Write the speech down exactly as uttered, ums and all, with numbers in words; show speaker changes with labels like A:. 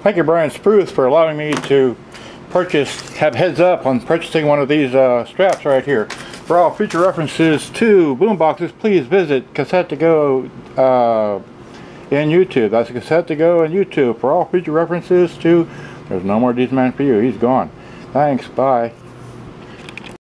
A: Thank you, Brian Spruce, for allowing me to purchase, have heads up on purchasing one of these uh, straps right here. For all future references to boomboxes, please visit Cassette to go uh, in YouTube. That's Cassette to go in YouTube. For all future references to, there's no more D-Man for you. He's gone. Thanks. Bye.